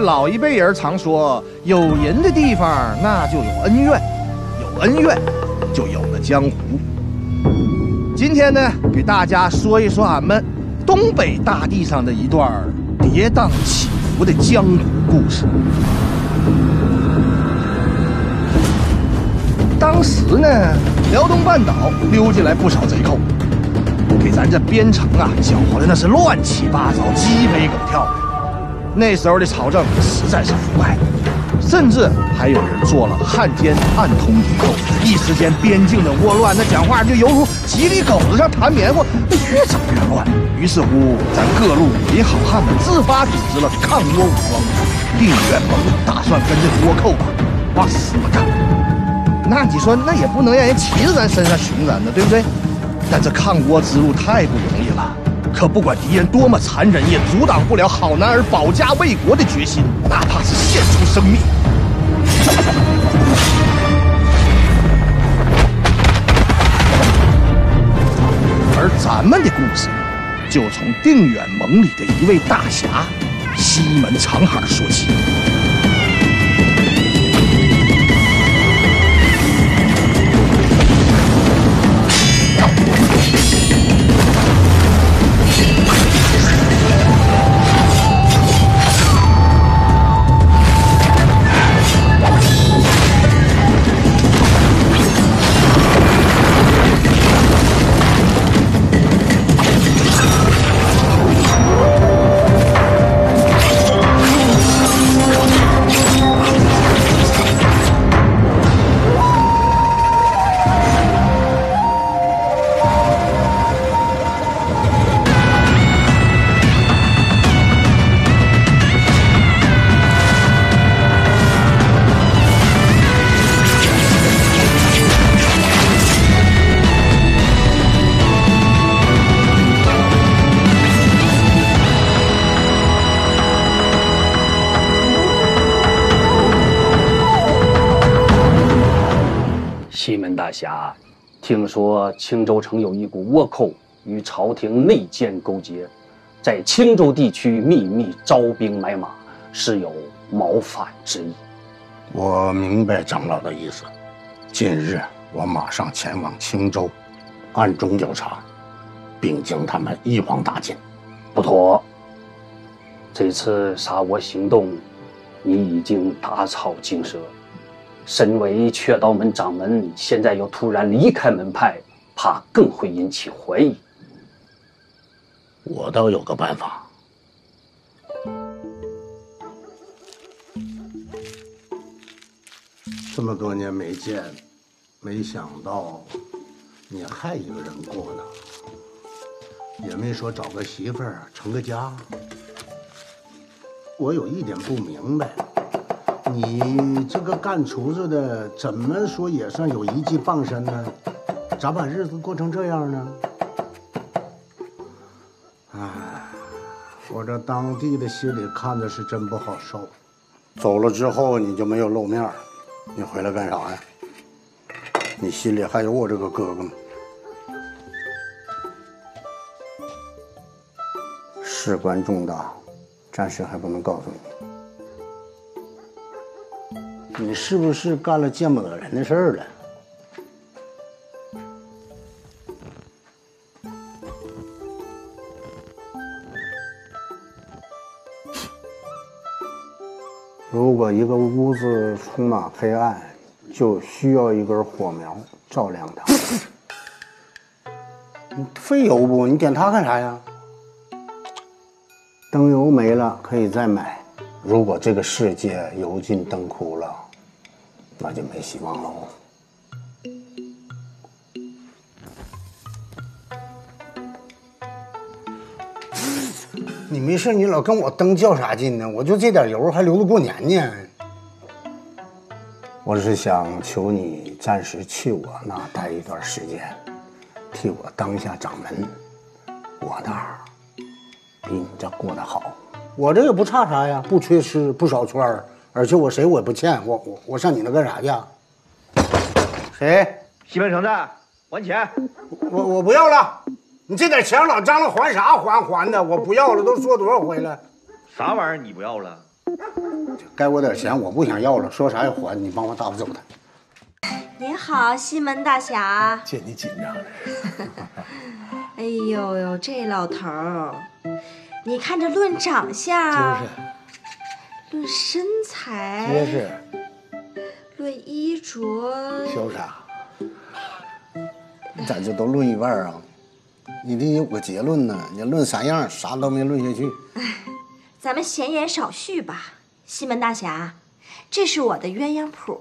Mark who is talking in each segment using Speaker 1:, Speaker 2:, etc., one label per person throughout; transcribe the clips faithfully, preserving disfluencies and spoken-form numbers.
Speaker 1: 老一辈人常说，有人的地方那就有恩怨，有恩怨就有了江湖。今天呢，给大家说一说俺们东北大地上的一段跌宕起伏的江湖故事。当时呢，辽东半岛溜进来不少贼寇，给咱这边城啊搅和的那是乱七八糟、鸡飞狗跳的。那时候的朝政实在是腐败，甚至还有人做了汉奸暗通敌寇，一时间边境的倭乱，那讲话就犹如吉里狗子上弹棉花，越整越乱。于是乎，咱各路武林好汉们自发组织了抗倭武装。定远盟打算跟这倭寇吧往死了干。那你说，那也不能让人骑着咱身上熊咱的，对不对？但这抗倭之路太不容易了，可不管敌人多么残忍，也阻挡不了好男儿保家卫国的决心，哪怕是献出生命。而咱们的故事，就从定远盟里的一位大侠西门长海说起。
Speaker 2: 西门大侠，听说青州城有一股倭寇与朝廷内奸勾结，在青州地区秘密招兵买马，是有谋反之意。
Speaker 3: 我明白长老的意思，近日我马上前往青州，暗中调查，并将他们一网打尽。
Speaker 2: 不妥，这次杀我行动，你已经打草惊蛇。身为雀刀门掌门，现在又突然离开门派，怕更会引起怀疑。
Speaker 3: 我倒有个办法。这么多年没见，没想到你还一个人过呢，也没说找个媳妇儿成个家。我有一点不明白。你这个干厨子的，怎么说也算有一技傍身呢？咋把日子过成这样呢？唉，我这当地的心里看着是真不好受。走了之后你就没有露面，你回来干啥呀？你心里还有我这个哥哥吗？事关重大，暂时还不能告诉你。你是不是干了见不得人的事儿了？如果一个屋子充满黑暗，就需要一根火苗照亮它。你费油不？你点它干啥呀？灯油没了可以再买。如果这个世界油尽灯枯了，那就没希望喽。你没事，你老跟我灯较啥劲呢？我就这点油还留着过年呢。我是想求你暂时去我那待一段时间，替我当下掌门。我那儿比你这过得好。我这也不差啥呀，不缺吃，不少穿，而且我谁我也不欠，我我我上你那干啥去？谁？
Speaker 1: 西门城子，还钱！
Speaker 3: 我我不要了，你这点钱老张罗还啥还还的？我不要了，都说多少回了？
Speaker 4: 啥玩意儿你不要了？
Speaker 3: 该我点钱我不想要了，说啥也还，你帮我打发走他。
Speaker 4: 您好，西门大侠。
Speaker 5: 见你紧张了。
Speaker 4: 哎呦呦，这老头儿，你看这论长相，
Speaker 5: 就是，
Speaker 4: 论身材，
Speaker 5: 结实，
Speaker 4: 论衣着，
Speaker 5: 潇洒。
Speaker 3: 咱这都论一半啊，你得有个结论呢。你论三样，啥都没论下去。
Speaker 4: 咱们闲言少叙吧。西门大侠，这是我的鸳鸯谱。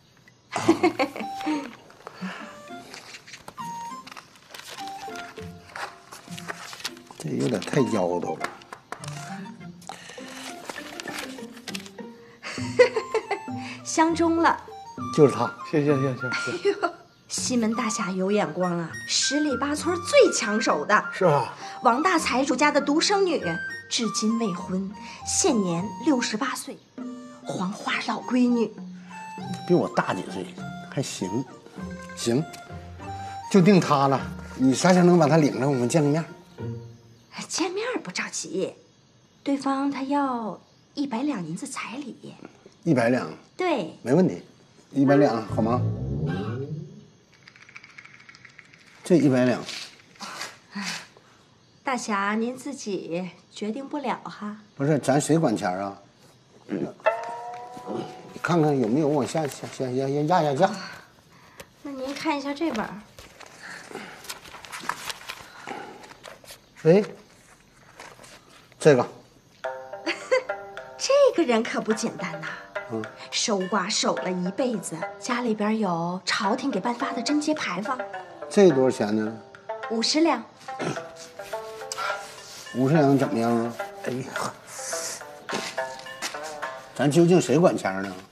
Speaker 3: 这有点太妖叨了。
Speaker 4: 相中了。
Speaker 3: 就是他。
Speaker 5: 行行行行行，
Speaker 4: 西门大侠有眼光啊，十里八村最抢手的。
Speaker 5: 是吧？
Speaker 4: 王大财主家的独生女，至今未婚，现年六十八岁，黄花老闺女。
Speaker 3: 比我大几岁，还行，行，就定他了。你啥时候能把他领来，我们见个面？
Speaker 4: 见面不着急，对方他要一百两银子彩礼。
Speaker 3: 一百两，
Speaker 4: 对，
Speaker 3: 没问题，一百两好吗？这一百两，
Speaker 4: 大侠您自己决定不了哈。
Speaker 3: 不是咱谁管钱啊？你看看有没有往下下下下压压价。
Speaker 4: 那您看一下这本。
Speaker 3: 哎，这个，
Speaker 4: 这个人可不简单呐、嗯，守寡守了一辈子，家里边有朝廷给颁发的贞节牌坊。
Speaker 3: 这多少钱呢？
Speaker 4: 五十两。
Speaker 3: 五十两怎么样啊？哎呀，咱究竟谁管钱呢？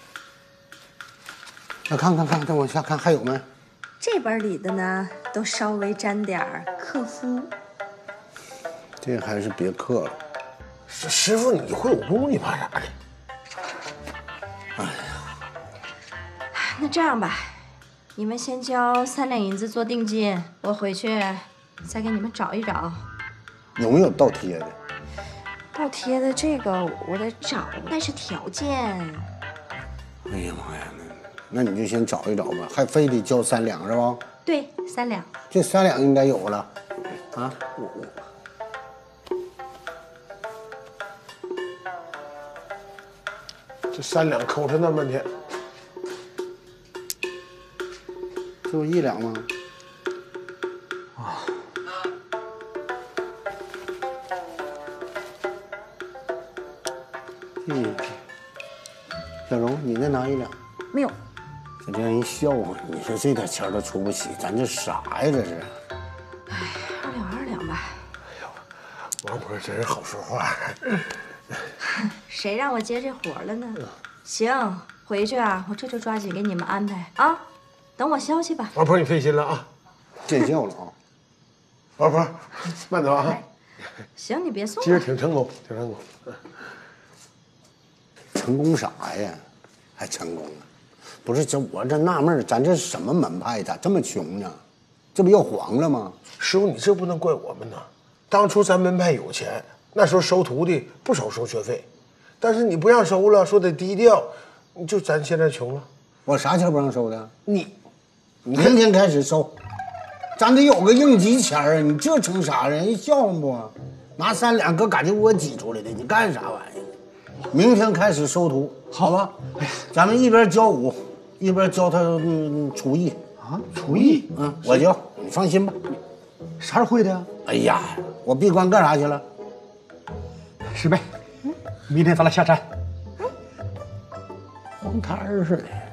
Speaker 3: 那看看看，再往下看还有没？
Speaker 4: 这本里的呢，都稍微沾点儿克夫。
Speaker 3: 这还是别刻了。
Speaker 5: 师师傅，你会武功，你怕啥的？
Speaker 3: 哎呀，
Speaker 4: 那这样吧，你们先交三两银子做定金，我回去再给你们找一找。
Speaker 3: 有没有倒贴的？
Speaker 4: 倒贴的这个我得找，但是条件……
Speaker 3: 哎呀妈呀，那那你就先找一找吧，还非得交三两是吧？
Speaker 4: 对，三两。
Speaker 3: 这三两应该有了，啊，我我。
Speaker 5: 这三两抠他那么半天，
Speaker 3: 这不一两吗？
Speaker 5: 啊，
Speaker 3: 嗯，小荣，你再拿一两。
Speaker 4: 没有。
Speaker 3: 这让人笑话，你说这点钱都出不起，咱这啥呀？这是。
Speaker 4: 哎，二两二两吧。
Speaker 5: 哎呦，王婆真是好说话。
Speaker 4: 谁让我接这活了呢？行，回去啊，我这就抓紧给你们安排啊，等我消息吧。
Speaker 5: 王婆，你费心了啊，
Speaker 3: 见笑了啊。
Speaker 5: 王婆，慢走啊。
Speaker 4: 行，你别送。
Speaker 5: 今儿挺成功，挺成功。
Speaker 3: 成功啥呀？还成功啊？不是，这我这纳闷，咱这是什么门派？咋这么穷呢？这不要黄了吗？
Speaker 5: 师傅，你这不能怪我们呐。当初咱门派有钱。那时候收徒弟不收收学费，但是你不让收了，说得低调，你就咱现在穷了。
Speaker 3: 我啥钱不让收的？
Speaker 5: 你，
Speaker 3: 明天开始收，咱得有个应急钱啊！你这成啥人？人笑话不？拿三两搁嘎叽窝挤出来的，你干啥玩意儿？明天开始收徒，好吧？咱们一边教武，一边教他嗯厨艺
Speaker 5: 啊，厨艺，
Speaker 3: 嗯，我教，你放心吧。
Speaker 5: 啥时候会的呀？
Speaker 3: 哎呀，我闭关干啥去了？
Speaker 5: 师妹，明天咱俩下山。
Speaker 3: 黄摊儿似的。